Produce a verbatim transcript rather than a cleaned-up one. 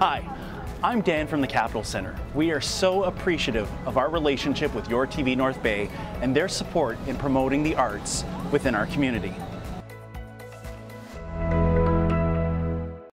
Hi, I'm Dan from the Capitol Center. We are so appreciative of our relationship with YourTV North Bay and their support in promoting the arts within our community.